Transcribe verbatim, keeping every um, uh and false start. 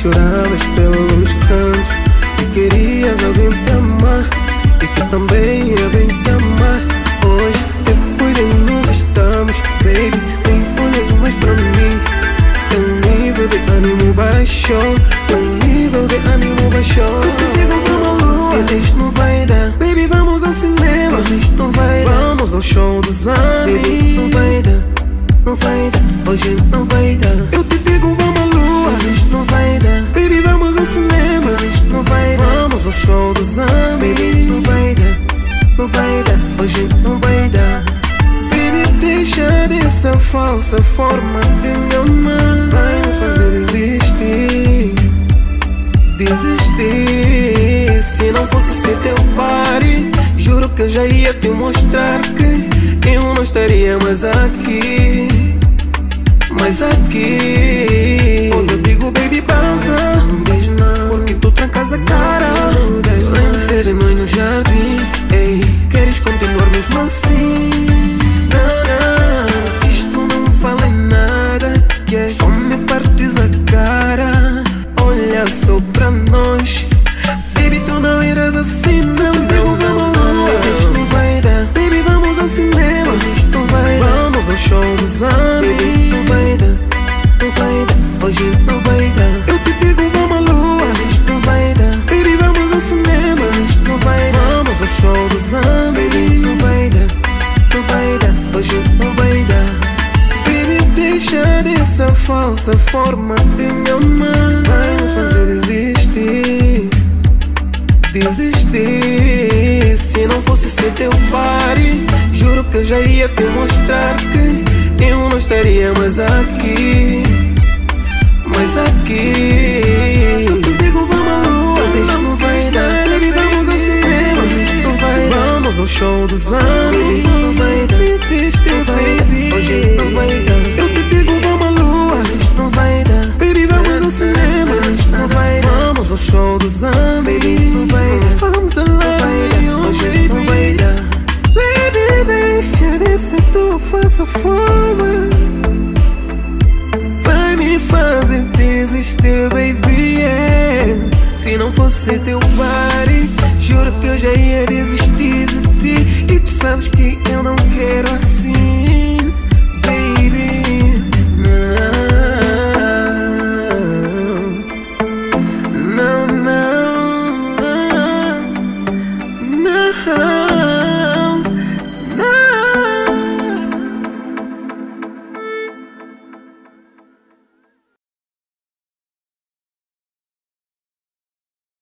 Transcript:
choravas pelos cantos, que querias alguém pra amar e que também ia bem te amar. Hoje, depois de nos estamos, baby, nem olhas mais pra mim. Teu nível de ânimo baixou, teu nível de ânimo baixou. Eu te digo vamos à lua, mas isto não vai dar. Baby, vamos ao cinema, mas isto não vai dar. Vamos ao show dos amigos, não vai dar, não vai dar, hoje não vai dar. Eu te digo vamos à lua, mas isto não vai dar. Baby, vamos ao cinema, mas isto não vai dar. Vamos ao show dos amigos, não vai dar, não vai dar, hoje não vai dar. Baby, deixa dessa falsa forma de me amar. Vai me fazer desistir, desistir. Se não fosse ser teu party, juro que eu já ia te mostrar que eu não estaria mais aqui, mais aqui. Pois eu digo baby passa, não diz não, porque tu trancas a cara. Lembro de ser mãe no jardim, ei, queres continuar mesmo assim? Não, não, isto não vale nada, yeah. Só me partes a cara, olha só pra nós. Baby, tu não irás assim, não, não, vamos à lua, mas isto não vai dar. Baby, vamos ao cinema, mas isto não vai dar. Vamos ao show dos amigos, não vai dar, não vai dar, hoje não vai dar. Eu te digo vamos à lua, mas isto não vai dar. Baby, vamos ao cinema, mas isto não vai dar. Vamos ao show dos amigos, não vai dar, não vai dar, hoje não vai dar. Baby, deixa dessa falsa forma de me amar. Vai me fazer desistir, desistir. Se não fosse ser teu party, juro que eu já ia te mostrar que eu não estaria mais aqui, mais aqui. Eu te digo vamos à lua, mas isto não vai dar. Baby, vamos ao cinema, mas isto não vai dar. Vamos ao show dos amigos, não vai dar. Desiste, baby, hoje não vai dar. Eu te digo vamos à lua, mas isto não vai dar. Baby, vamos ao cinema, mas isto não vai dar. Vamos ao show dos amigos, não vai dar. Vamos ao love, hoje não vai dar. Baby, deixa de ser tua falsa forma, vai me fazer desistir, baby, yeah. Se não fosse teu body, juro que eu já ia desistir de ti. E tu sabes que eu não quero assim.